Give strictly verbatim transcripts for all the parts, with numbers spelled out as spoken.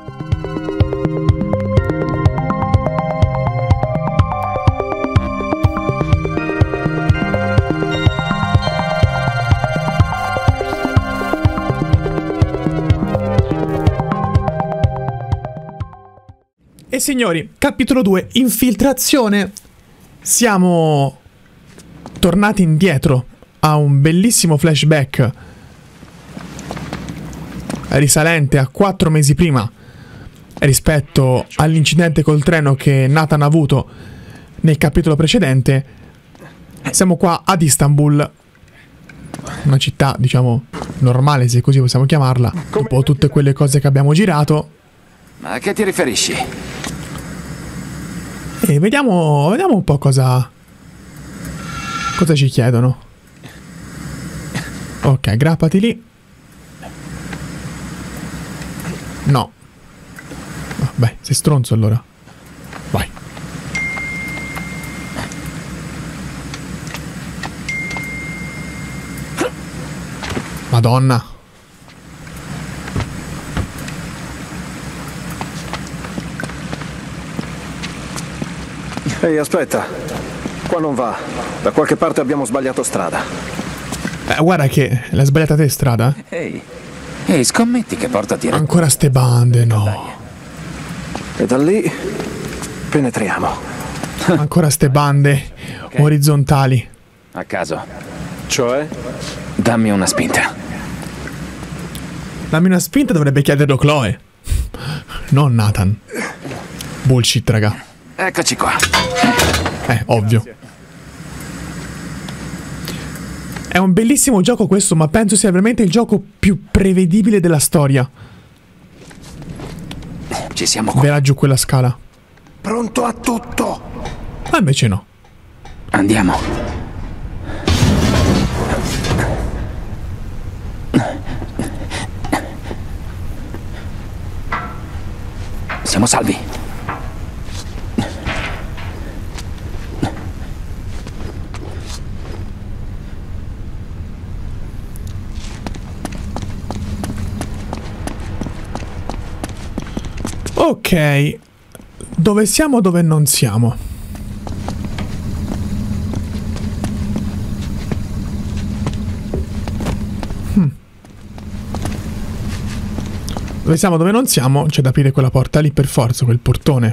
E signori, capitolo due, infiltrazione. Siamo tornati indietro a un bellissimo flashback risalente a quattro mesi prima rispetto all'incidente col treno che Nathan ha avuto nel capitolo precedente. Siamo qua ad Istanbul, una città, diciamo, normale, se così possiamo chiamarla, dopo tutte quelle cose che abbiamo girato. Ma a che ti riferisci? E vediamo, vediamo un po' cosa cosa ci chiedono. Ok, aggrappati lì. No. Vabbè, sei stronzo allora. Vai. Madonna. Ehi, aspetta. Qua non va. Da qualche parte abbiamo sbagliato strada. Eh, guarda che l'hai sbagliata te strada. Ehi, ehi, scommetti che porta a dire. Ancora ste bande, no. E da lì penetriamo. Ancora ste bande Okay. orizzontali. A caso, Cioè? dammi una spinta. Dammi una spinta, dovrebbe chiederlo Chloe. Non Nathan. Bullshit, raga. Eccoci qua. Eh, ovvio. È un bellissimo gioco questo, ma penso sia veramente il gioco più prevedibile della storia. Ci siamo qua. Verrà giù quella scala. Pronto a tutto. Ma invece no. Andiamo. Siamo salvi. Ok. Dove siamo, dove non siamo? Hmm. Dove siamo, dove non siamo? C'è da aprire quella porta lì per forza, quel portone.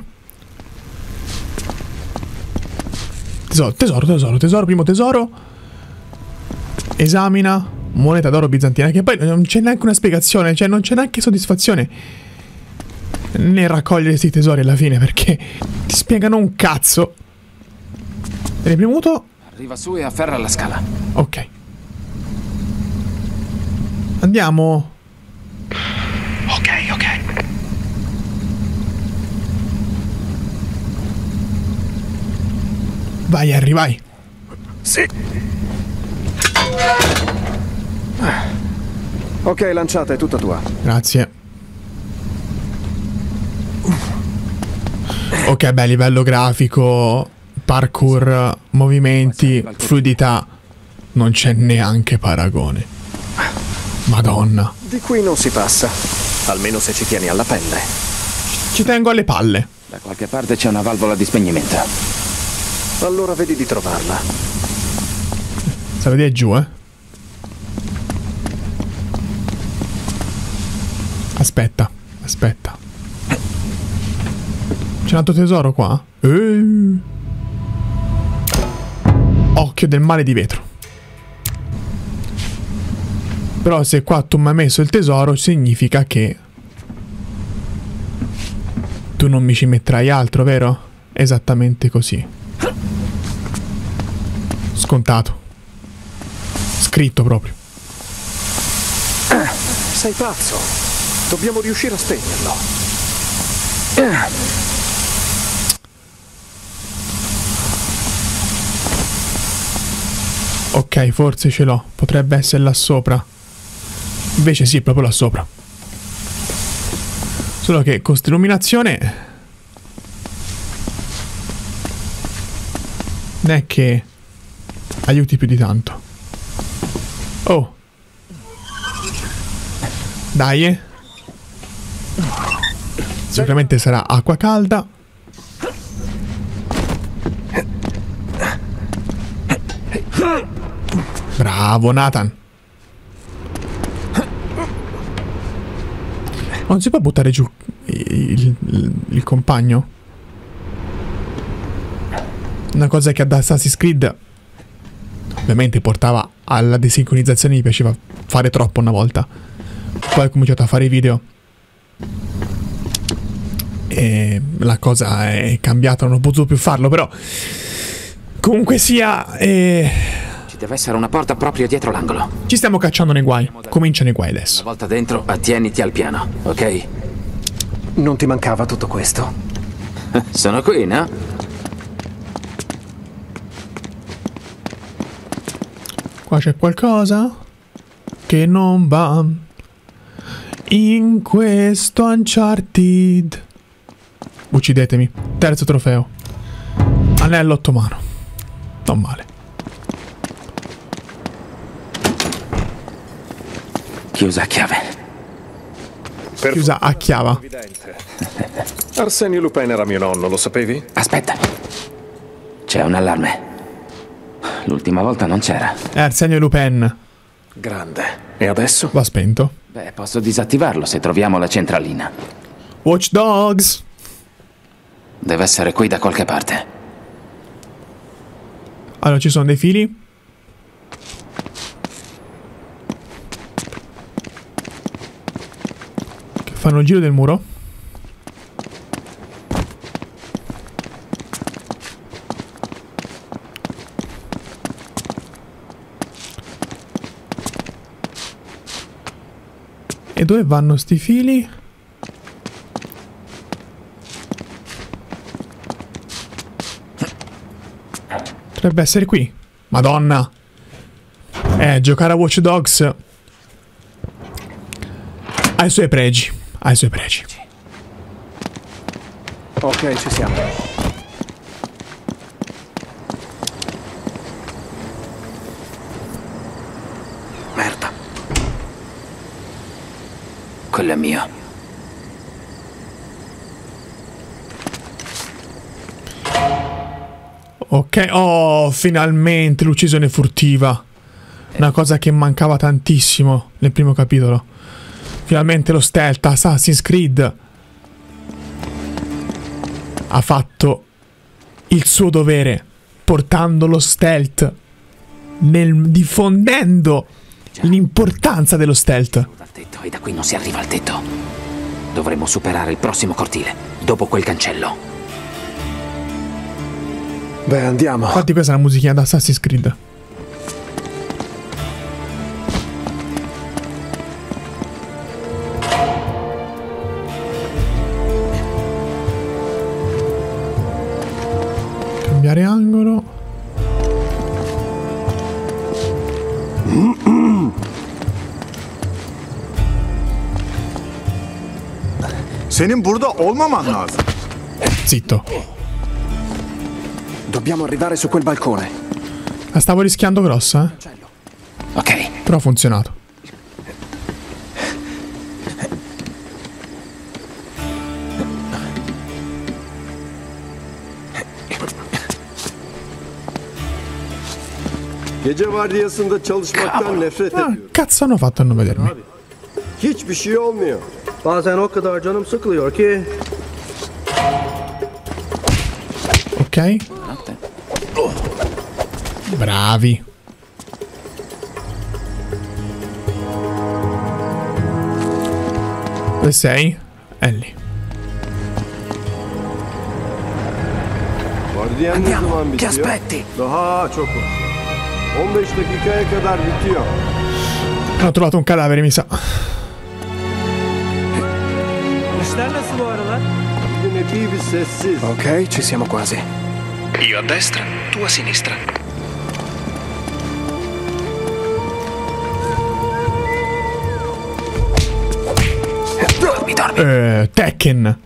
Tesoro, tesoro, tesoro, tesoro, primo tesoro. Esamina. Moneta d'oro bizantina. Che poi non c'è neanche una spiegazione, cioè non c'è neanche soddisfazione nel raccogliere questi tesori alla fine, perché ti spiegano un cazzo. Hai premuto? Arriva su e afferra la scala. Ok. Andiamo. Ok, ok. Vai, Harry, vai. Sì. Ok, lanciata, è tutta tua. Grazie. Ok, beh, livello grafico, parkour, movimenti, fluidità, non c'è neanche paragone. Madonna. Di qui non si passa. Almeno se ci tieni alla pelle. Ci tengo alle palle. Da qualche parte c'è una valvola di spegnimento. Allora vedi di trovarla. Se vedi è giù, eh. Aspetta, aspetta. C'è un altro tesoro qua? Eeeh. Occhio del male di vetro. Però se qua tu mi hai messo il tesoro significa che tu non mi ci metterai altro, vero? Esattamente così. Scontato. Scritto proprio. Sei pazzo. Dobbiamo riuscire a spegnerlo. Ok, forse ce l'ho. Potrebbe essere là sopra. Invece sì, è proprio là sopra. Solo che con questa illuminazione non è che aiuti più di tanto. Oh. Dai, eh. Sicuramente sarà acqua calda. Bravo Nathan. Non si può buttare giù il, il, il compagno? Una cosa che ad Assassin's Creed ovviamente portava alla desincronizzazione, mi piaceva fare troppo una volta. Poi ho cominciato a fare i video e la cosa è cambiata, non ho potuto più farlo, però comunque sia eh... ci deve essere una porta proprio dietro l'angolo. Ci stiamo cacciando nei guai. Cominciano i guai adesso. Una volta dentro, attieniti al piano, ok? Non ti mancava tutto questo? Sono qui, no? Qua c'è qualcosa che non va in questo Uncharted. Uccidetemi. Terzo trofeo. Anello ottomano. Non male. Chiusa a chiave. Chiusa a chiave. Arsenio Lupin era mio nonno, lo sapevi? Aspetta. C'è un allarme. L'ultima volta non c'era. È Arsenio Lupin. Grande. E adesso? Va spento. Beh, posso disattivarlo se troviamo la centralina. Watch Dogs. Deve essere qui da qualche parte. Allora, ci sono dei fili. Che fanno il giro del muro. E dove vanno sti fili? Dovrebbe essere qui. Madonna. Eh, giocare a Watch Dogs ha i suoi pregi. Ha i suoi pregi. Ok, ci siamo. Merda. Quello è mio. Ok, oh, finalmente l'uccisione furtiva. Una cosa che mancava tantissimo nel primo capitolo. Finalmente lo stealth. Assassin's Creed ha fatto il suo dovere, portando lo stealth, nel, diffondendo l'importanza dello stealth. Dal tetto e da qui non si arriva al tetto. Dovremmo superare il prossimo cortile, dopo quel cancello. Beh, andiamo. Infatti questa è la musichina da Assassin's Creed. Cambiare angolo. Senin burada olmaman lazım. Zitto. Dobbiamo arrivare su quel balcone. La stavo rischiando grossa, eh. Ok. Però ha funzionato. Gece vardiyasında çalışmaktan nefret Ah, ediyorum. cazzo hanno fatto a non vedermi? Hiçbir şey olmuyor. Bazen o kadar canım sıkılıyor ki. Ok. Bravi. Dove sei? È lì. Vardiyan ne Andiamo, zaman che bitiyor? aspetti? Daha çok var. on beş dakikaya kadar bitiyor. Hanno trovato un cadavere, mi sa. İşler nasıl bu aralar? Bugün epey bir sessiz. Ok, ci siamo quasi. Io a destra, tu a sinistra. Dormi, dormi. Eh, Tekken.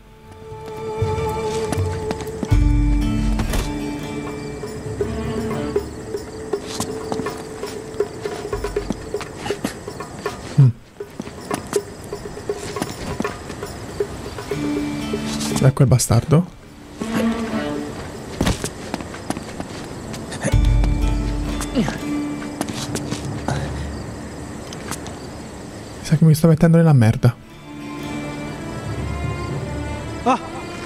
Da quel bastardo. Sa che mi sto mettendo nella merda. Ah.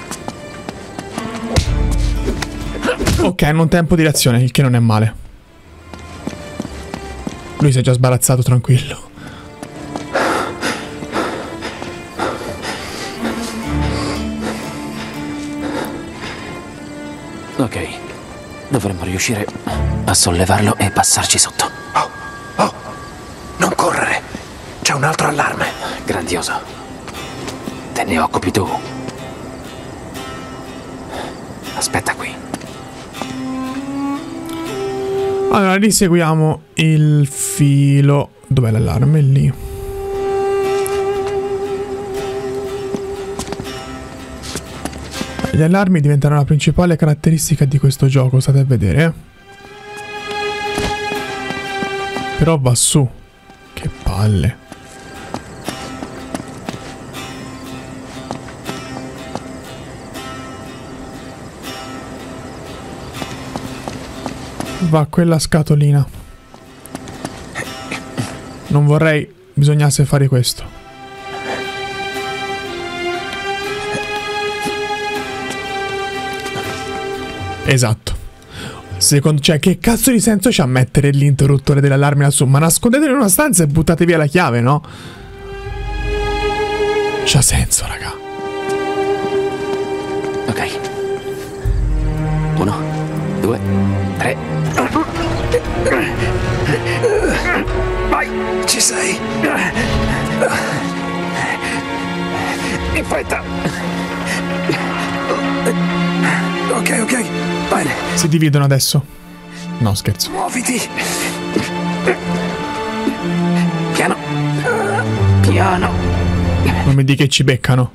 Ok, hanno un tempo di reazione, il che non è male. Lui si è già sbarazzato, tranquillo. Ok, dovremmo riuscire a sollevarlo e passarci sotto. Oh, oh, non correre. C'è un altro allarme. Grandioso. Te ne occupi tu. Aspetta qui. Allora, riseguiamo il filo. Dov'è l'allarme? Lì. Gli allarmi diventeranno la principale caratteristica di questo gioco, state a vedere. Eh? Però va su. Che palle. Va quella scatolina. Non vorrei bisognasse fare questo. Esatto. Secondo, cioè, che cazzo di senso c'ha mettere l'interruttore dell'allarme lassù? Ma nascondetelo in una stanza e buttate via la chiave, no? C'ha senso, raga. Ok. Uno, due, tre. Vai, ci sei. In fretta. Ok, ok, bene. Si dividono adesso. No, scherzo. Muoviti. Piano. Piano. Non mi dica che ci beccano.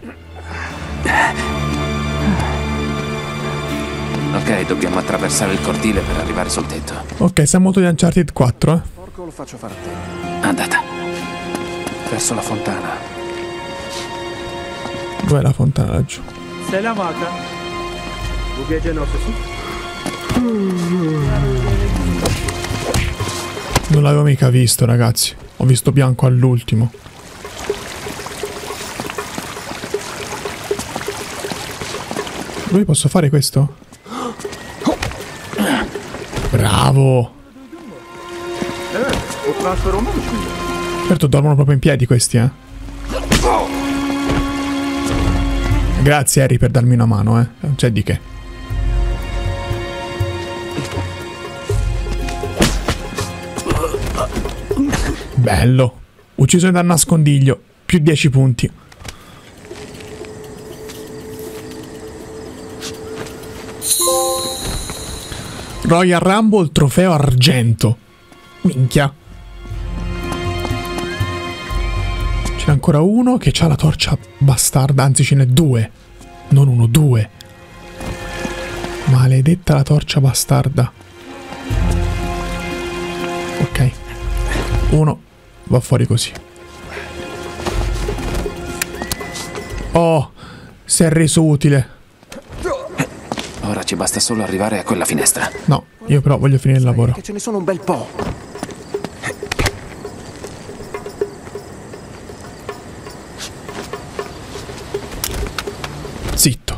Ok, dobbiamo attraversare il cortile per arrivare sul tetto. Ok, siamo molto di Uncharted quattro, eh. Porco lo faccio fare a te. Andata. Verso la fontana. Dov'è la fontana laggiù? Selam Hakan. Bu gece nasılsın? Non l'avevo mica visto, ragazzi. Ho visto bianco all'ultimo. Lui posso fare questo? Bravo! Evet, o transfer olmamış mıydı? Certo, dormono proprio in piedi questi, eh. Grazie Harry per darmi una mano, eh. Non c'è di che. Bello. Uccisione dal nascondiglio. Più dieci punti. Royal Rumble trofeo argento. Minchia. C'è ancora uno che ha la torcia bastarda. Anzi ce n'è due. Non uno, due. Maledetta la torcia bastarda. Ok. Uno va fuori così. Oh, si è reso utile. Ora ci basta solo arrivare a quella finestra. No, io però voglio finire il lavoro. Che ce ne sono un bel po'. Zitto.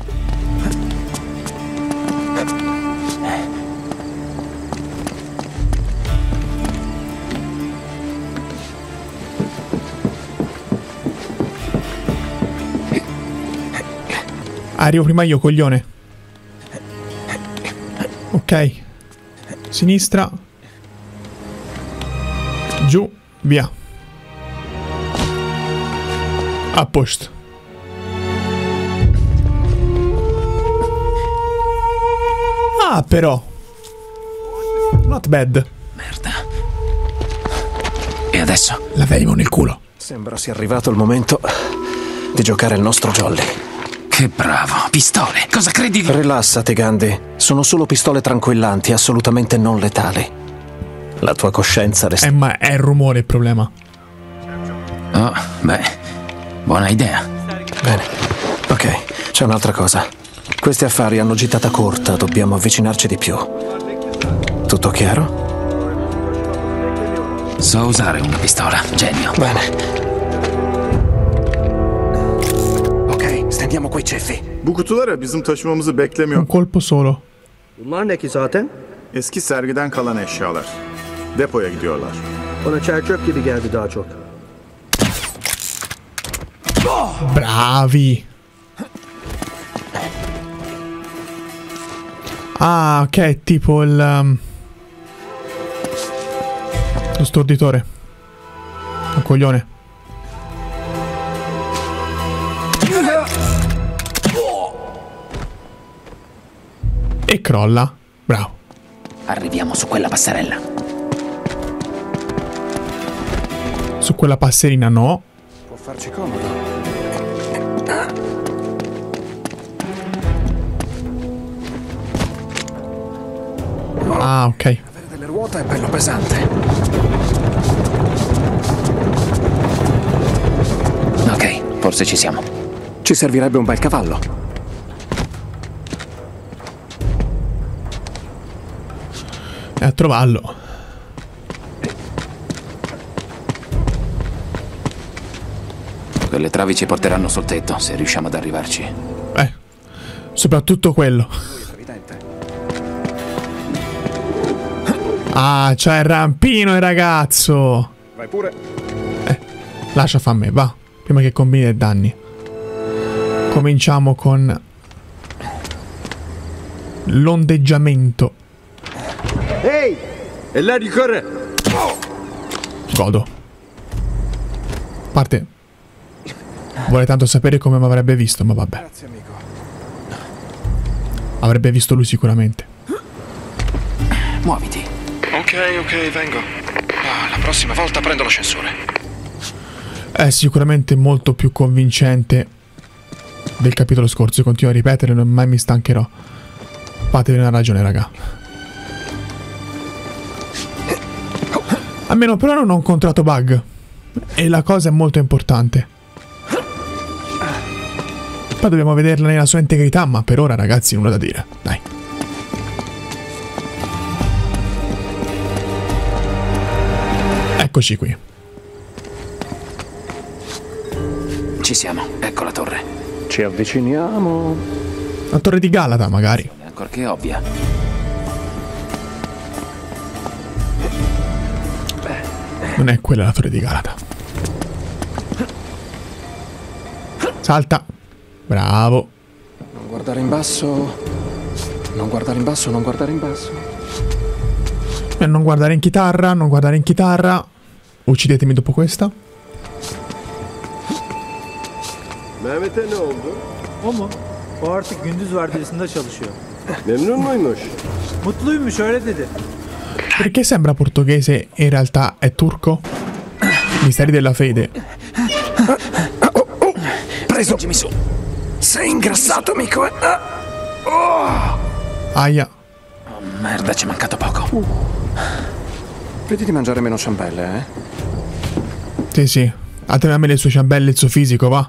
Arrivo prima io, coglione. Ok. Sinistra. Giù. Via. A posto. Ah, però. Not bad. Merda. E adesso? L'avevo nel culo. Sembra sia arrivato il momento di giocare il nostro jolly. Che bravo. Pistole. Cosa credi di... Rilassati, Gandhi. Sono solo pistole tranquillanti, assolutamente non letali. La tua coscienza resta... Eh, ma è il rumore il problema. Oh, beh. Buona idea. Bene. C'è un'altra cosa. Questi affari hanno gittata corta, dobbiamo avvicinarci di più. Tutto chiaro? So usare una pistola, genio. Bene. Ok, stendiamo quei ceffi. Bu kutular bizim taşımamızı Un beklemiyor. colpo solo. Bunlar ne ki zaten? Eski sergiden kalan eşyalar. Depoya gidiyorlar. Bana çerçöp gibi geldi daha çok. Bravi. Ah, ok, tipo il... Um, lo storditore. Un coglione. E crolla. Bravo. Arriviamo su quella passerella. Su quella passerina no. Può farci comodo. Ah, ok. Avere delle ruote è bello pesante. Ok, forse ci siamo. Ci servirebbe un bel cavallo. E a trovarlo. Quelle travi ci porteranno sul tetto, se riusciamo ad arrivarci. Eh, soprattutto quello. Ah, c'è il rampino il ragazzo. Vai pure. Eh, lascia fa a me, va. Prima che combini dei danni. Cominciamo con l'ondeggiamento. Hey! Eller yukarı! Godo. A parte, vuole tanto sapere come mi avrebbe visto, ma vabbè. Grazie, amico. Avrebbe visto lui sicuramente. Muoviti. Ok, ok, vengo. Ah, la prossima volta prendo l'ascensore. È sicuramente molto più convincente del capitolo scorso. Continuo a ripetere, non mai mi stancherò. Fatemi una ragione, raga. Almeno però non ho incontrato bug. E la cosa è molto importante. Poi dobbiamo vederla nella sua integrità, ma per ora, ragazzi, nulla da dire. Dai. Eccoci qui. Ci siamo, ecco la torre. Ci avviciniamo. La torre di Galata, magari. È ancorché ovvia. Non è quella la torre di Galata. Salta. Bravo. Non guardare in basso. Non guardare in basso, non guardare in basso. E non guardare in chitarra, non guardare in chitarra. Uccidetemi dopo questa. Mehmet'e ne oldu? O mu? O artık gündüz vardiyasında çalışıyor. Memnun muymuş? Mutluymuş öyle dedi. Perché sembra portoghese e in realtà è turco? Misteri della fede. Preso. Su. Sei ingrassato, amico. Ah. Oh. Aia. Oh, merda, ci è mancato poco. Vedi di mangiare meno ciambelle, eh? Sì, sì. Datemi a me le sue ciambelle e il suo fisico, va.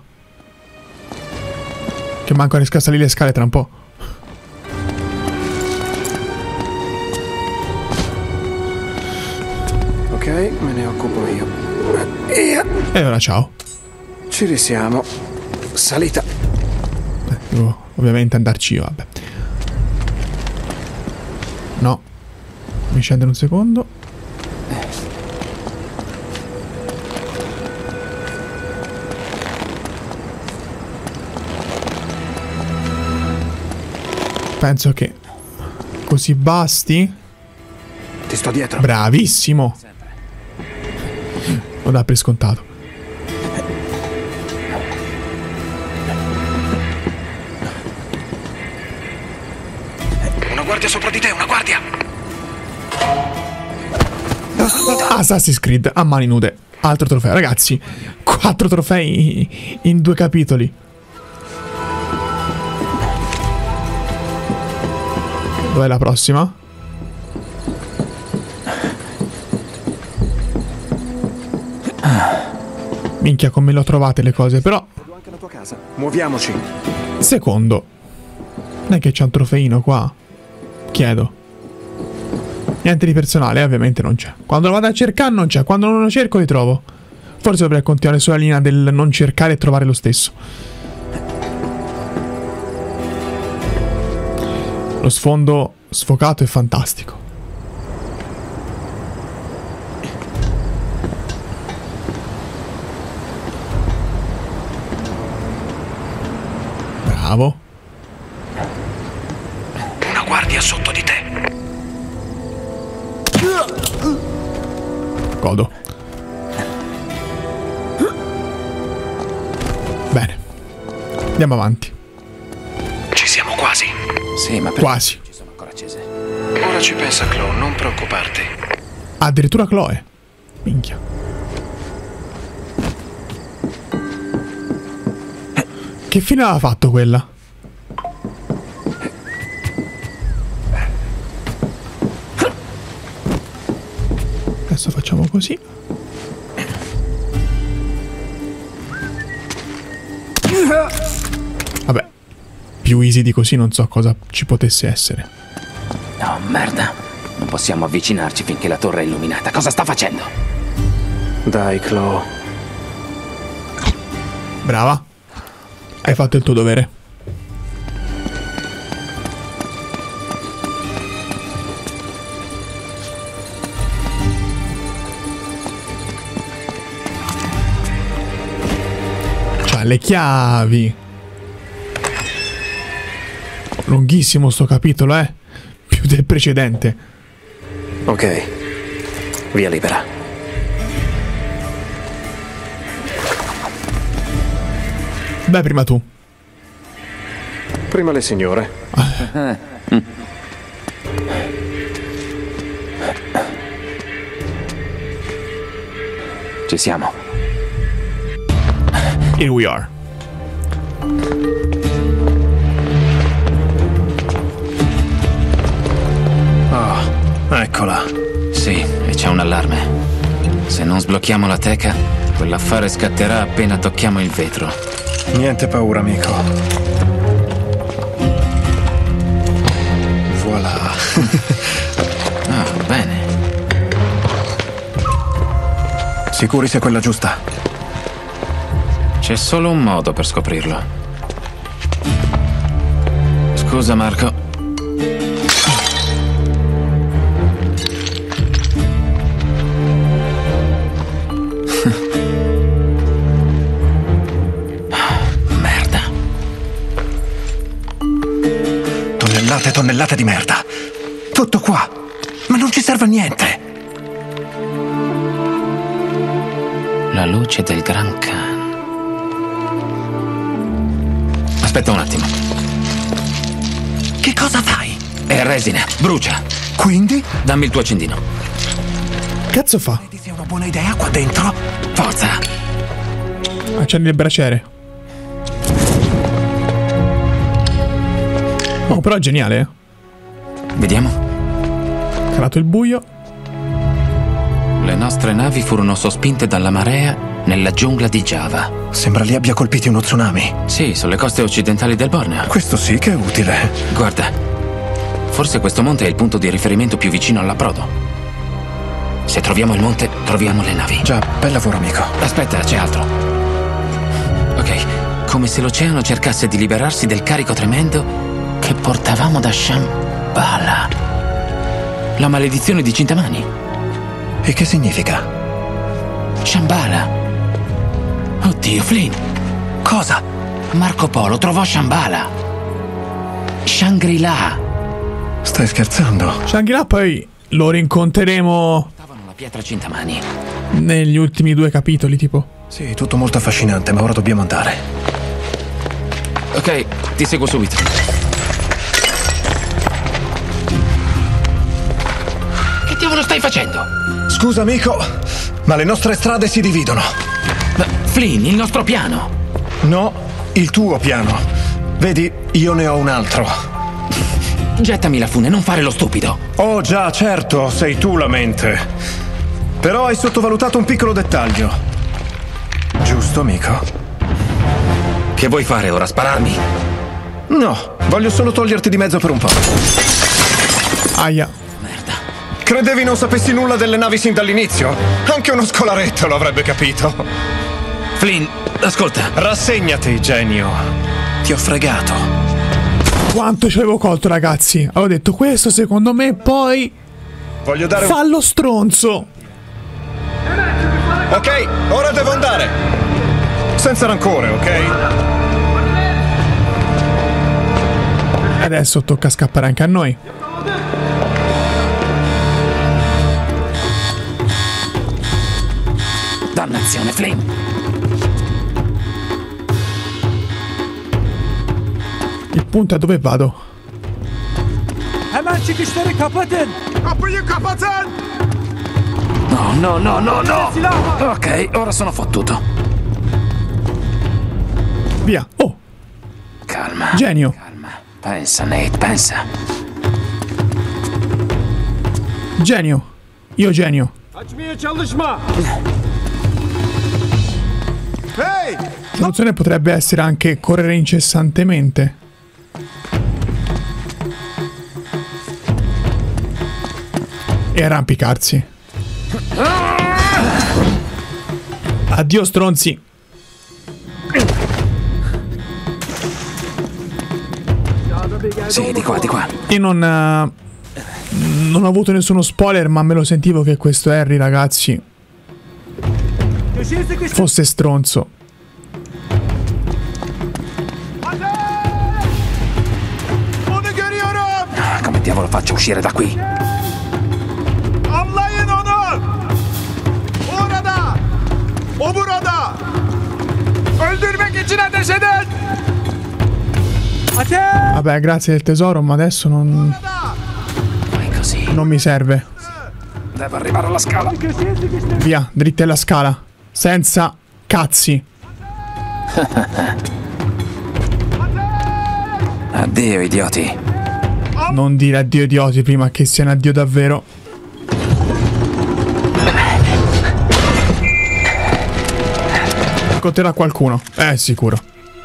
Che manco a riscassa lì le scale tra un po'. Ok, me ne occupo io. E E ora ciao. ci risiamo. Salita. Eh, devo ovviamente andarci io, vabbè. No. Mi scende un secondo. Penso che così basti. Ti sto dietro. Bravissimo. Lo dà per scontato. Una guardia sopra di te, una guardia. Assassin's Creed a mani nude. Altro trofeo, ragazzi. Quattro trofei in due capitoli. Dov'è la prossima? Minchia, come le ho trovate le cose, però. Anche la tua casa. Muoviamoci. Secondo, non è che c'è un trofeino qua? Chiedo. Niente di personale, ovviamente non c'è. Quando lo vado a cercare non c'è, quando non lo cerco li trovo. Forse dovrei continuare sulla linea del non cercare e trovare lo stesso. Lo sfondo sfocato è fantastico. Bravo. Una guardia sotto di te. Godo. Bene. Andiamo avanti. Ci siamo quasi. Sì, ma per... Quasi. ci sono ancora accese. Ora ci pensa Chloe, non preoccuparti. Addirittura Chloe. Minchia. Che fine aveva fatto quella? Adesso facciamo così. Vabbè, più easy di così non so cosa ci potesse essere. No, merda. Non possiamo avvicinarci finché la torre è illuminata. Cosa sta facendo? Dai, Chloe. Brava. Hai fatto il tuo dovere. C'ha le chiavi. Lunghissimo sto capitolo, eh? Più del precedente. Ok. Via libera. Beh, prima tu. Prima le signore. Ci siamo. Here we are. Oh, eccola. Sì, e c'è un allarme. Se non sblocchiamo la teca, quell'affare scatterà appena tocchiamo il vetro. Niente paura, amico. Voilà. Ah, bene. Sicuri sia quella giusta? C'è solo un modo per scoprirlo. Scusa, Marco. Merda. Tonnellate e tonnellate di merda. Tutto qua. Ma non ci serve a niente. La luce del Gran Khan. Aspetta un attimo. Che cosa fai? È resina, brucia. Quindi? Dammi il tuo accendino. Cazzo fa? Credi sia una buona idea qua dentro? Forza. Accendi il braciere. Oh, però è geniale, eh. Vediamo. Calato il buio. Le nostre navi furono sospinte dalla marea nella giungla di Java. Sembra li abbia colpiti uno tsunami. Sì, sulle coste occidentali del Borneo. Questo sì che è utile. Guarda, forse questo monte è il punto di riferimento più vicino all'approdo. Se troviamo il monte, troviamo le navi. Già, bel lavoro, amico. Aspetta, c'è altro. Ok, come se l'oceano cercasse di liberarsi del carico tremendo che portavamo da Shambhala. La maledizione di Cintamani. E che significa? Shambhala. Oddio, Flynn. Cosa? Marco Polo trovò Shambhala. Shangri-La. Stai scherzando? Shangri-La poi lo rincontreremo Portavano la pietra Cintamani. negli ultimi due capitoli, tipo. Sì, tutto molto affascinante, ma ora dobbiamo andare. Ok, ti seguo subito. Che diavolo stai facendo? Scusa, amico, ma le nostre strade si dividono. Ma Flynn, il nostro piano. No, il tuo piano. Vedi, io ne ho un altro. Gettami la fune, non fare lo stupido. Oh già, certo, sei tu la mente. Però hai sottovalutato un piccolo dettaglio. Giusto, amico? Che vuoi fare ora? Spararmi? No, voglio solo toglierti di mezzo per un po'. Aia. Merda. Credevi non sapessi nulla delle navi sin dall'inizio? Anche uno scolaretto lo avrebbe capito. Flynn, ascolta. Rassegnati, genio. Ti ho fregato. Quanto ci avevo colto, ragazzi. Avevo detto questo secondo me, poi Voglio dare un... fa lo stronzo. Ok, ora devo andare. Senza rancore, ok? Adesso tocca scappare anche a noi. Dannazione, Flynn. Il punto è dove vado. Hemen çıkışları kapatın. Kapıyı kapatın! No, no, no, no, no. Silah var. Ok, ora sono fottuto. Via. Oh, Calma. genio. Calma. Pensa, Nate, pensa. Genio. Io genio. Kaçmaya çalışma. Hey! La soluzione potrebbe essere anche correre incessantemente. E arrampicarsi. Addio stronzi. Sì, di qua, di qua. Io non, eh, non ho avuto nessuno spoiler, ma me lo sentivo che questo Harry, ragazzi, Köşeye sıkıştır. fosse stronzo. Onu görüyorum! Come diavolo faccio a uscire da qui? Avlayın onu! Orada! O burada! Öldürmek için ateş edin! Ateş! Vabbè, grazie del tesoro, ma adesso non, Fai così. non mi serve. Devo arrivare alla scala. Köşeye sıkıştır. Via, dritti alla scala. Senza cazzi. Addio, idioti. Non dire addio idioti prima che sia un addio davvero. Conterà qualcuno. Eh, sicuro.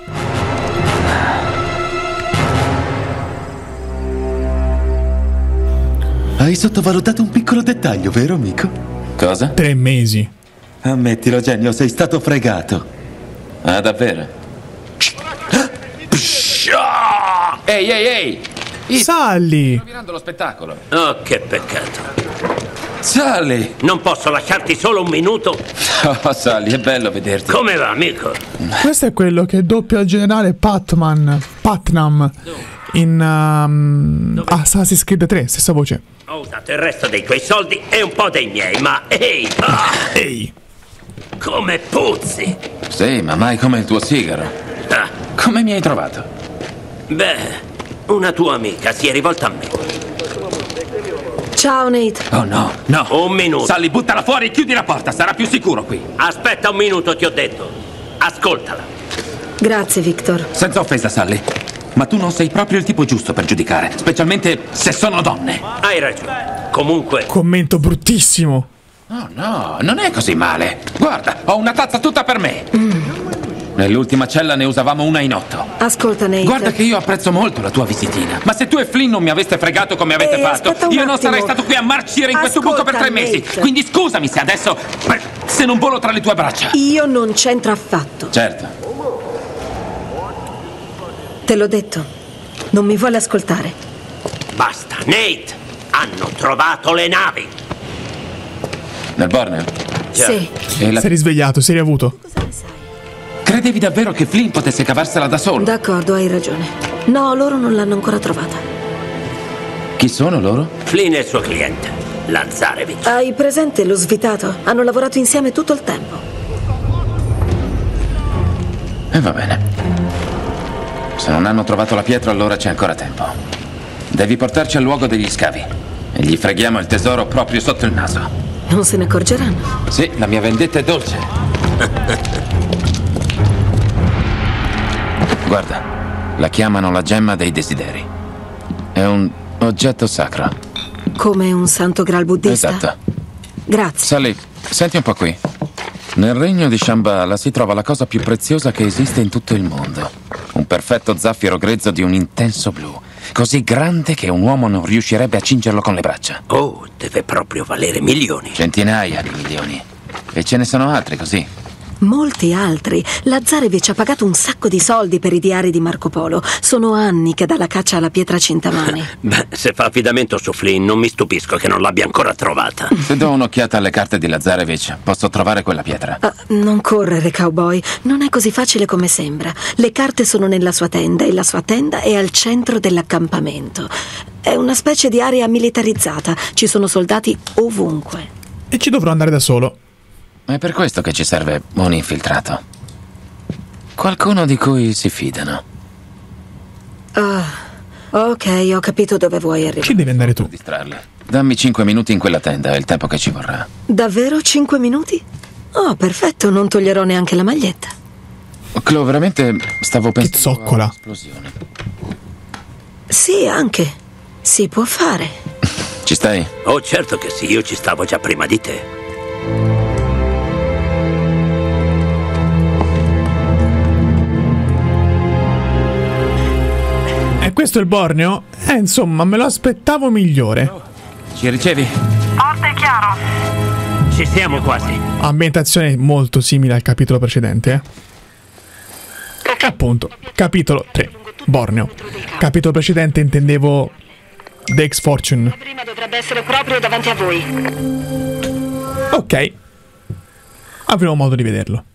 Hai sottovalutato un piccolo dettaglio, vero amico? Cosa? Tre mesi. Ammettilo, genio, sei stato fregato. Ah, davvero? Ehi, ehi, ehi! Sally! Rovinando lo spettacolo. Oh, che peccato. Sally! Non posso lasciarti solo un minuto? Oh, Sally, è bello vederti. Come va, amico? Questo è quello che doppia il generale Patman. Patnam. In um, Assassin's Creed tre, stessa voce. Ho usato il resto dei tuoi soldi e un po' dei miei, ma ehi! Ah, Ehi! come puzzi! Sì, ma mai come il tuo sigaro. Ah, Come mi hai trovato? beh, una tua amica si è rivolta a me. Ciao Nate. Oh no, no. Un minuto. Sally, buttala fuori e chiudi la porta, sarà più sicuro qui. Aspetta un minuto, ti ho detto. Ascoltala. Grazie Victor. Senza offesa, Sally. Ma tu non sei proprio il tipo giusto per giudicare, specialmente se sono donne. Hai ragione. Comunque, Commento bruttissimo. Oh no, non è così male. Guarda, ho una tazza tutta per me. Nell'ultima cella ne usavamo una in otto. Ascolta Nate. Guarda che io apprezzo molto la tua visitina. Ma se tu e Flynn non mi aveste fregato come avete Ehi, fatto, aspetta un io non attimo. sarei stato qui a marcire in questo buco per tre Ascolta, mesi. Nate. Quindi scusami se adesso... se non volo tra le tue braccia. Io non c'entro affatto. Certo. Te l'ho detto. Non mi vuole ascoltare. basta. Nate, hanno trovato le navi. Nel Borneo? Sì. E la... Si è risvegliato, si è riavuto. Cosa ne sai? Credevi davvero che Flynn potesse cavarsela da solo? D'accordo, hai ragione. No, loro non l'hanno ancora trovata. Chi sono loro? Flynn è il suo cliente, Lazarevic. Hai presente lo svitato? Hanno lavorato insieme tutto il tempo. E va bene. Se non hanno trovato la pietra, allora c'è ancora tempo. Devi portarci al luogo degli scavi. E gli freghiamo il tesoro proprio sotto il naso. Non se ne accorgeranno. Sì, la mia vendetta è dolce. Guarda, la chiamano la gemma dei desideri. È un oggetto sacro. Come un santo graal buddista? Esatto. Grazie. Sally, senti un po' qui. Nel regno di Shambhala si trova la cosa più preziosa che esiste in tutto il mondo. Un perfetto zaffiro grezzo di un intenso blu, così grande che un uomo non riuscirebbe a cingerlo con le braccia. Oh, deve proprio valere milioni. Centinaia di milioni. E ce ne sono altri così. Molti altri. Lazarevic ha pagato un sacco di soldi per i diari di Marco Polo. Sono anni che dà la caccia alla pietra Cintamani. Beh, se fa affidamento su Flynn, non mi stupisco che non l'abbia ancora trovata. Se do un'occhiata alle carte di Lazarevic, posso trovare quella pietra. Uh, non correre, cowboy. Non è così facile come sembra. Le carte sono nella sua tenda e la sua tenda è al centro dell'accampamento. È una specie di area militarizzata. Ci sono soldati ovunque. E ci dovrò andare da solo. È per questo che ci serve un infiltrato. Qualcuno di cui si fidano. Ah, ok, ho capito dove vuoi arrivare. Ci devi andare tu. Distrarli. Dammi cinque minuti in quella tenda, è il tempo che ci vorrà. Davvero cinque minuti? Oh, perfetto, non toglierò neanche la maglietta. Clo, veramente stavo pensando. Che zoccola. Esplosione. Sì, anche. Si può fare. Ci stai? Oh, certo che sì, io ci stavo già prima di te. E questo è il Borneo? Eh, insomma, me lo aspettavo migliore. Ci ricevi? Forte e chiaro. Ci siamo quasi. Ambientazione molto simile al capitolo precedente, eh? Appunto, capitolo tre, Borneo. Capitolo precedente intendevo The X-Fortune. Prima dovrebbe essere proprio davanti a voi. Ok. Avremo modo di vederlo.